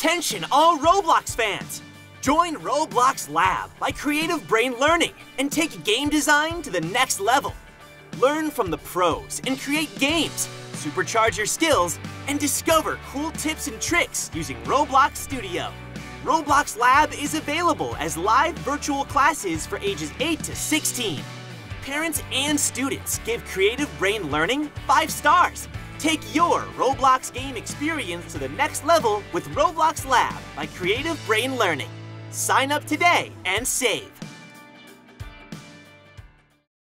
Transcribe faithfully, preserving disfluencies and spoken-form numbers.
Attention all Roblox fans! Join Roblox Lab by Creative Brain Learning and take game design to the next level. Learn from the pros and create games, supercharge your skills, and discover cool tips and tricks using Roblox Studio. Roblox Lab is available as live virtual classes for ages eight to sixteen. Parents and students give Creative Brain Learning five stars. Take your Roblox game experience to the next level with Roblox Lab by Creative Brain Learning. Sign up today and save.